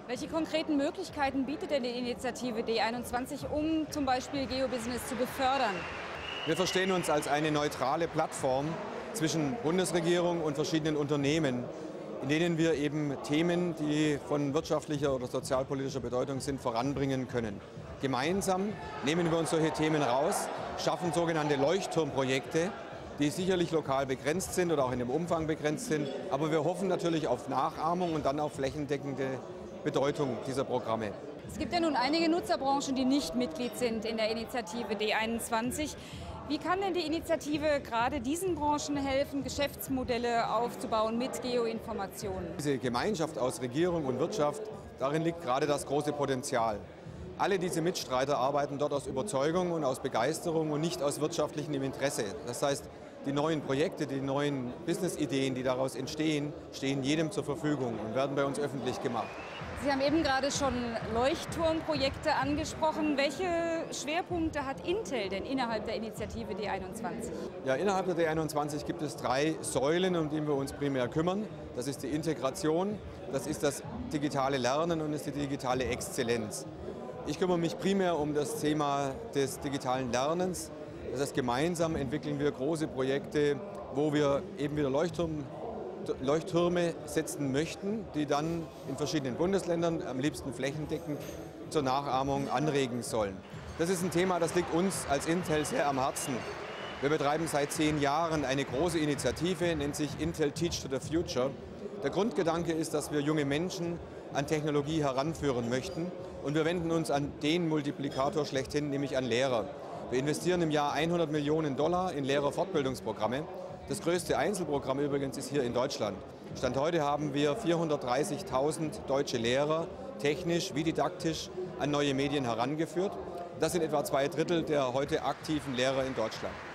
Welche konkreten Möglichkeiten bietet denn die Initiative D21, um zum Beispiel Geobusiness zu befördern? Wir verstehen uns als eine neutrale Plattform zwischen Bundesregierung und verschiedenen Unternehmen, in denen wir eben Themen, die von wirtschaftlicher oder sozialpolitischer Bedeutung sind, voranbringen können. Gemeinsam nehmen wir uns solche Themen raus, schaffen sogenannte Leuchtturmprojekte, die sicherlich lokal begrenzt sind oder auch in dem Umfang begrenzt sind. Aber wir hoffen natürlich auf Nachahmung und dann auf flächendeckende Bedeutung dieser Programme. Es gibt ja nun einige Nutzerbranchen, die nicht Mitglied sind in der Initiative D21. Wie kann denn die Initiative gerade diesen Branchen helfen, Geschäftsmodelle aufzubauen mit Geoinformationen? Diese Gemeinschaft aus Regierung und Wirtschaft, darin liegt gerade das große Potenzial. Alle diese Mitstreiter arbeiten dort aus Überzeugung und aus Begeisterung und nicht aus wirtschaftlichem Interesse. Das heißt, die neuen Projekte, die neuen Businessideen, die daraus entstehen, stehen jedem zur Verfügung und werden bei uns öffentlich gemacht. Sie haben eben gerade schon Leuchtturmprojekte angesprochen. Welche Schwerpunkte hat Intel denn innerhalb der Initiative D21? Ja, innerhalb der D21 gibt es 3 Säulen, um die wir uns primär kümmern. Das ist die Integration, das ist das digitale Lernen und das ist die digitale Exzellenz. Ich kümmere mich primär um das Thema des digitalen Lernens. Das heißt, gemeinsam entwickeln wir große Projekte, wo wir eben wieder Leuchttürme setzen möchten, die dann in verschiedenen Bundesländern, am liebsten flächendeckend, zur Nachahmung anregen sollen. Das ist ein Thema, das liegt uns als Intel sehr am Herzen. Wir betreiben seit 10 Jahren eine große Initiative, nennt sich Intel Teach to the Future. Der Grundgedanke ist, dass wir junge Menschen an Technologie heranführen möchten und wir wenden uns an den Multiplikator schlechthin, nämlich an Lehrer. Wir investieren im Jahr $100 Millionen in Lehrerfortbildungsprogramme. Das größte Einzelprogramm übrigens ist hier in Deutschland. Stand heute haben wir 430.000 deutsche Lehrer technisch wie didaktisch an neue Medien herangeführt. Das sind etwa 2/3 der heute aktiven Lehrer in Deutschland.